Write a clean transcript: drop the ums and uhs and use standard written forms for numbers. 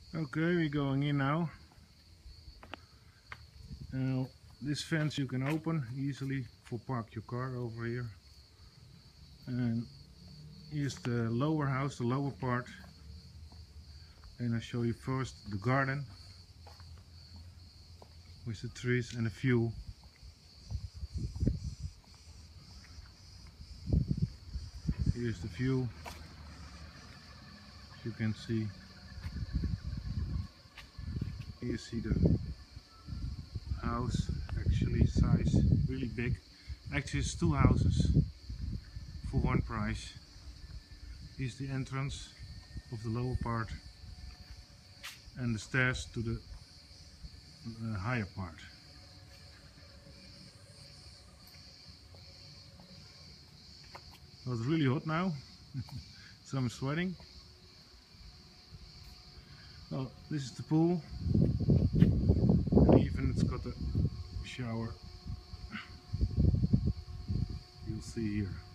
Okay, we're going in now. This fence you can open easily for park your car over here. And here's the lower house, the lower part. And I'll show you first the garden with the trees and the view. Here's the view. As you can see, here you see the house, actually size really big. Actually it's two houses for one price. Here's the entrance of the lower part and the stairs to the higher part. Well, it's really hot now, so I'm sweating. Well, this is the pool, and even it's got a shower. You'll see here.